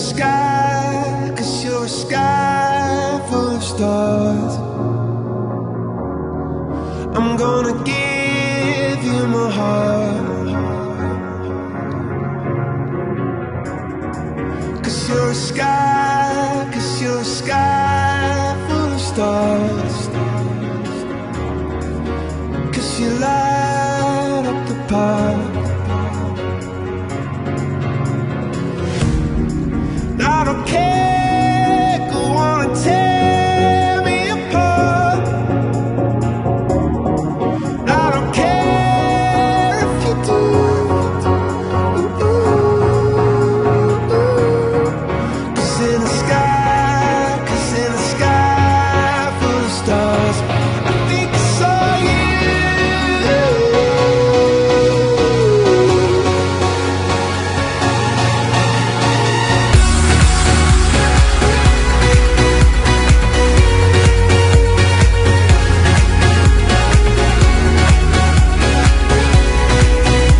sky, 'cause you're a sky full of stars. I'm gonna give you my heart, 'cause you're a sky, 'cause you're a sky full of stars. 'Cause you light up the park.